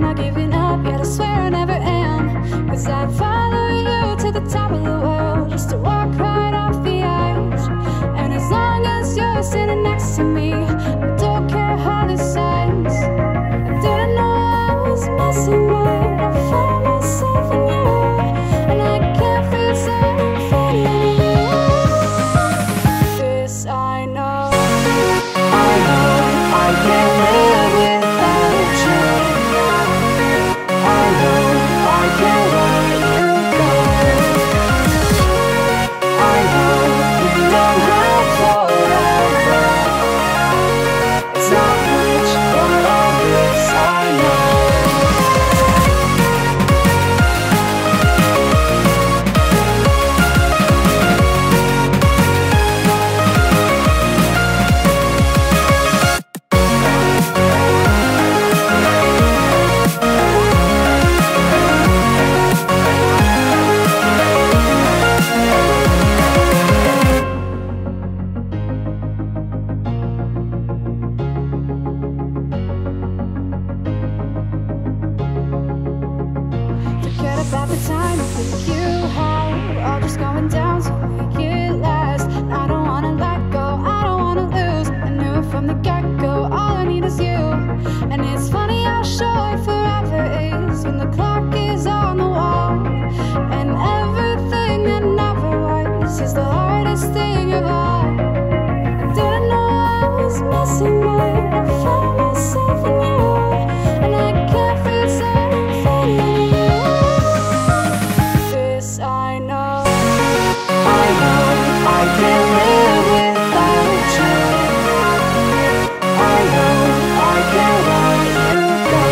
not giving up, yet I swear I never am. Cause I'd follow you to the top of the world, just to walk right off the edge. And as long as you're sitting next to me, I don't care how this ends. I didn't know I was missing, but I found myself in you. And I can't feel certain feeling this I know. I know I can't live without you. I know I can't let you go. I know we don't have forever. It's not much, but all this I know. Forget about the time I think you had. We're all just going down, so make it last. I don't wanna let go, I don't wanna lose. I knew it from the get-go, all I need is you. And it's funny how short forever is when the clock is on the wall. And everything that never was is the hardest thing of all. I didn't know I was missing, but I found myself in you. And I can't feel certain feeling this I know. I know I can't live without you. I know I can't let you go.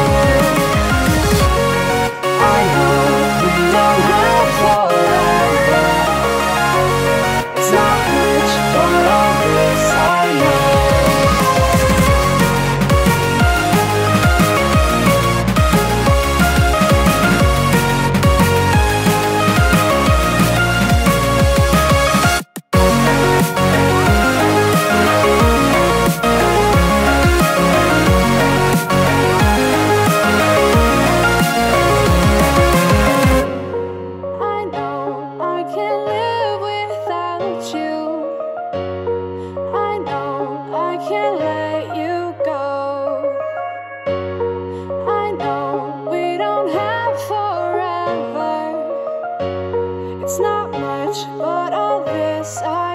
I know we don't have forever. It's not much, but all this I know. I know I can't live without you. I know I can't let you go. I know we don't have forever. It's not much, but all this I